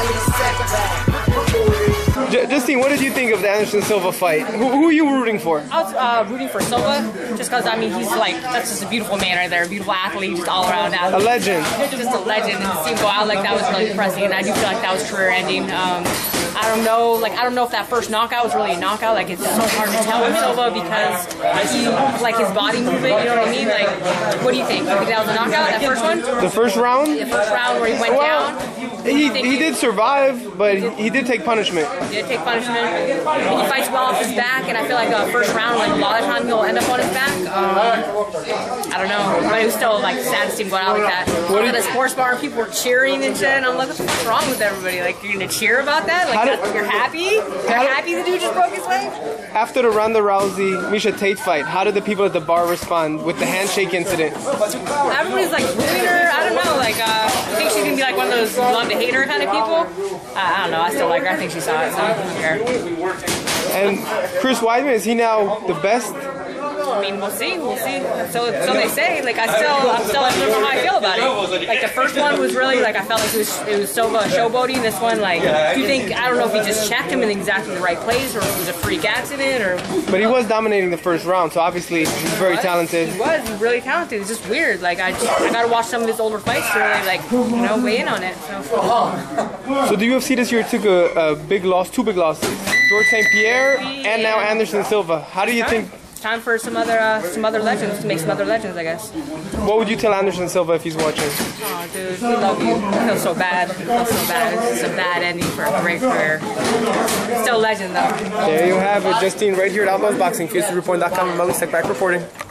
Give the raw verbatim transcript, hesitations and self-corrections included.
Justine, what did you think of the Anderson Silva fight? Who, who are you rooting for? I was uh, rooting for Silva, just because, I mean, he's like, that's just a beautiful man right there, a beautiful athlete, just all around athlete. A legend. Just a legend, and to see him go out like that was really depressing, and I do feel like that was career ending. Um, I don't know, like, I don't know if that first knockout was really a knockout, like, it's so hard to tell with Silva because he, like, his body movement, you know what I mean? Like, what do you think? You think that was a knockout, that first one? The first round? The first round where he went well, down? He, he did survive, but he, he did take punishment. He did take punishment. He fights well off his back, and I feel like the uh, first round, like, a lot of time he'll end up on his back. Um, I don't know, but it was still, like, sad to see him go out like that. What at a sports bar, people were cheering and shit, and I'm like, what the fuck's wrong with everybody? Like, you're gonna cheer about that? Like, did, you're happy? You're happy the dude just broke his leg? After the Ronda Rousey Miesha Tate fight, how did the people at the bar respond with the handshake incident? Everybody's like booing her. I don't know. Like, uh, I think she's gonna be like one of those love to hate her kind of people. Uh, I don't know. I still like her. I think she saw it, so I don't care. And Chris Weidman, is he now the best? I mean, we'll see. We'll see. So, so they say. Like, I still, I'm still, I don't know how I feel about it. Like, the first one was really like I felt like it was, it was Silva showboating. This one, like, do you think? I don't know if he just checked him in exactly the right place, or if it was a freak accident, or. But he was dominating the first round, so obviously he's very talented. He was. He's really talented. It's just weird. Like, I, just, I gotta watch some of his older fights to really, like, you know, weigh in on it. So. So the U F C this year took a, a big loss, two big losses. George Saint Pierre and now Anderson Silva. How do you think? Time for some other uh, some other legends to make some other legends, I guess. What would you tell Anderson Silva if he's watching? Oh, dude, we love you. I feel so bad. I feel so bad. It's just a bad ending for a great career. Still a legend, though. There you have it, Justine, right here at EsNews Boxing, Future Report dot com, and Melly Back reporting.